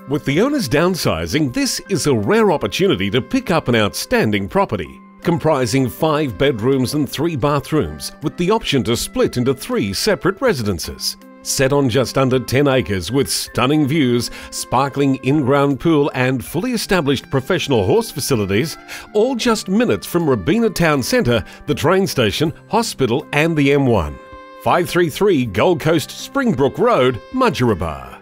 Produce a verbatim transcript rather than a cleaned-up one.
With the owners downsizing, this is a rare opportunity to pick up an outstanding property, comprising five bedrooms and three bathrooms, with the option to split into three separate residences. Set on just under ten acres with stunning views, sparkling in-ground pool and fully established professional horse facilities, all just minutes from Robina Town Centre, the train station, hospital and the M one. five thirty-three Gold Coast Springbrook Road, Mudgeeraba.